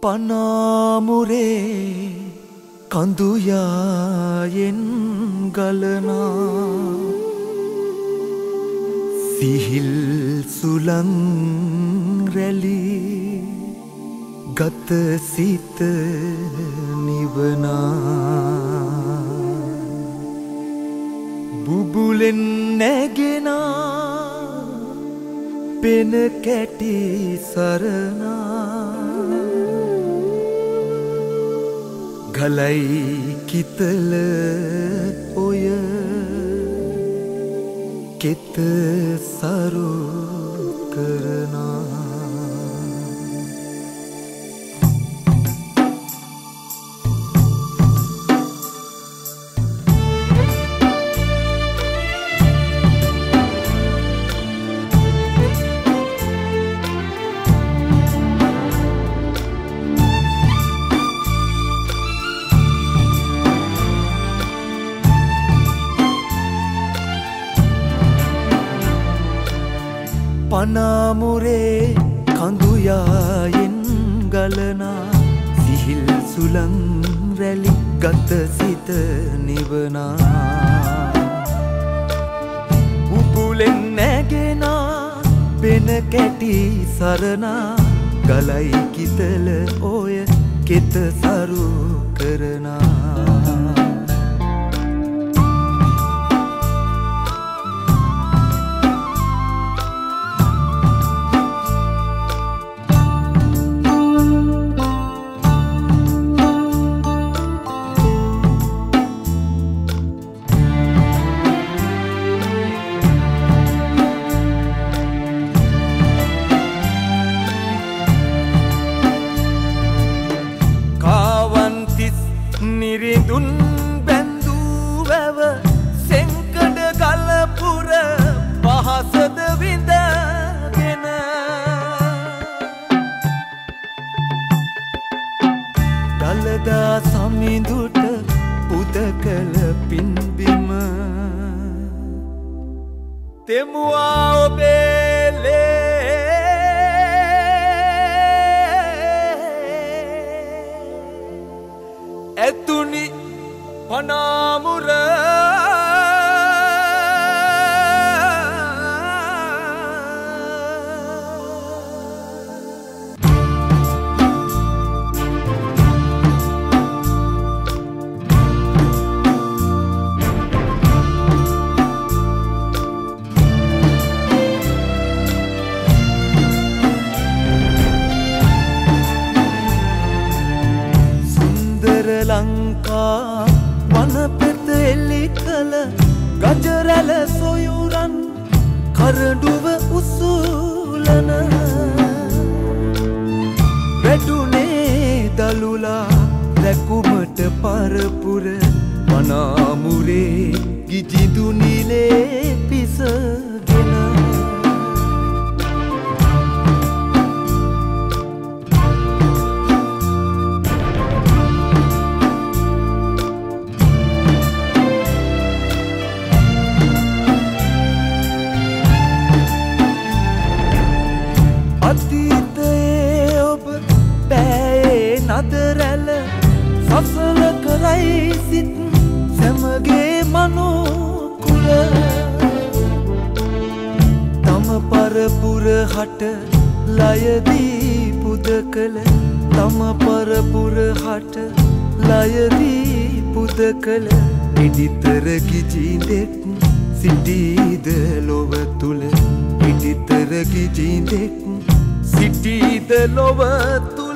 පනාමුරේ කඳුයායෙන් ගලනා සිහිල් සුලං රැලි ගත සිත නිවනා බුබුලෙන් නැගෙනා පෙන කැටි සරනා ගලයි කිතල ඔය කෙත සරු කරනා පනාමුරේ කඳුයායෙන් ගලනා සිහිල් සුලං රැලි ගත සිත නිවනා උපුලෙන් නැගෙනා පෙන කැටි සරනා ගලයි කිතල ඔය කෙත සරු කරනා නිරිඳුන් බැඳූ වැව සෙංකඩ ගලපුර පහසද විඳගෙන දළදා සමිඳුට පුදකල පින්බිම තෙමුවා ඔබේ ඇතුනි පනාමුර ලංකා වනපෙත එලි කළ ගජරැල සොයුරන් කරඩුව උසුලන වැඩුනේ දළුලා රැකුමට පරපුර පනාමුරේ ගිජිදු නිලේ පිසගෙන අතීතයේ ඔබ බෑයේ නදරැල සසල කරයි සිත් සැමගේ මනෝකුල තම පරපුර හට ලයදී පුදකල තම පරපුර හට ලයදී පුදකල ඉදිතර කිජින්දෙක් සිටීද ලොව තුල ඉදිතර කිජින්දෙක් සිටීද ලොව තුල